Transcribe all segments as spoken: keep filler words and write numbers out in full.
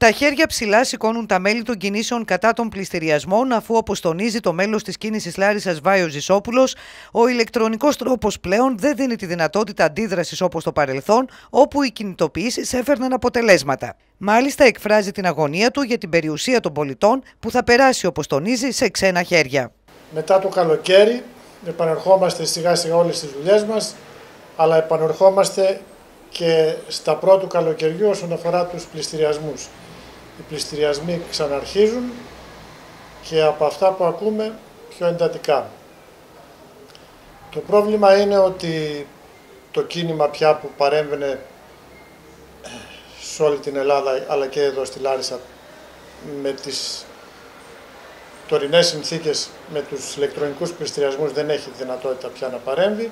Τα χέρια ψηλά σηκώνουν τα μέλη των κινήσεων κατά των πληστηριασμών, αφού, όπως τονίζει το μέλος της κίνησης Λάρισσας Βάιος Ζησόπουλος, ο ηλεκτρονικός τρόπος πλέον δεν δίνει τη δυνατότητα αντίδρασης όπως το παρελθόν, όπου οι κινητοποιήσεις έφερναν αποτελέσματα. Μάλιστα, εκφράζει την αγωνία του για την περιουσία των πολιτών που θα περάσει, όπως τονίζει, σε ξένα χέρια. Μετά το καλοκαίρι, επανερχόμαστε σιγά σιγά όλες τις δουλειές μας, αλλά επανερχόμαστε και στα πρώτου καλοκαιριού όσον αφορά τους πληστηριασμούς. Οι πληστηριασμοί ξαναρχίζουν και από αυτά που ακούμε πιο εντατικά. Το πρόβλημα είναι ότι το κίνημα πια που παρέμβαινε σε όλη την Ελλάδα αλλά και εδώ στη Λάρισα με τις τωρινές συνθήκες, με τους ηλεκτρονικούς πληστηριασμούς δεν έχει δυνατότητα πια να παρέμβει,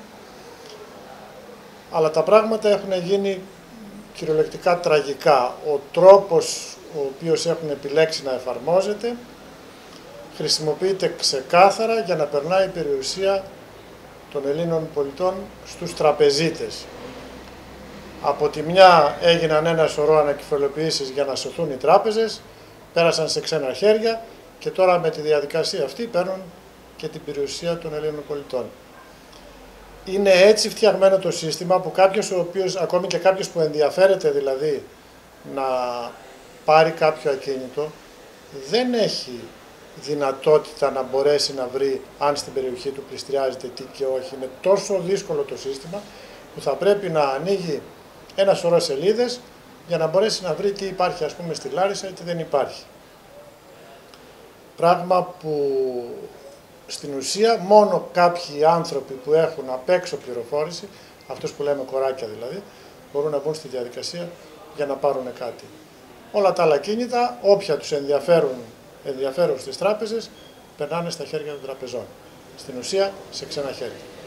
αλλά τα πράγματα έχουν γίνει κυριολεκτικά τραγικά. Ο τρόπος ο οποίος έχουν επιλέξει να εφαρμόζεται χρησιμοποιείται ξεκάθαρα για να περνάει η περιουσία των Ελλήνων πολιτών στους τραπεζίτες. Από τη μια έγιναν ένα σωρό ανακεφαλαιοποιήσεις για να σωθούν οι τράπεζες, πέρασαν σε ξένα χέρια και τώρα με τη διαδικασία αυτή παίρνουν και την περιουσία των Ελλήνων πολιτών. Είναι έτσι φτιαγμένο το σύστημα που κάποιος ο οποίος, ακόμη και κάποιος που ενδιαφέρεται δηλαδή να πάρει κάποιο ακίνητο, δεν έχει δυνατότητα να μπορέσει να βρει αν στην περιοχή του πληστηριάζεται τι και όχι. Είναι τόσο δύσκολο το σύστημα που θα πρέπει να ανοίγει ένα σωρό σελίδες για να μπορέσει να βρει τι υπάρχει ας πούμε στη Λάρισα ή τι δεν υπάρχει. Πράγμα που στην ουσία μόνο κάποιοι άνθρωποι που έχουν απ' έξω πληροφόρηση, αυτούς που λέμε κοράκια δηλαδή, μπορούν να μπουν στη διαδικασία για να πάρουν κάτι. Όλα τα άλλα κίνητα, όποια τους ενδιαφέρουν, ενδιαφέρουν στις τράπεζες, περνάνε στα χέρια των τραπεζών. Στην ουσία, σε ξένα χέρια.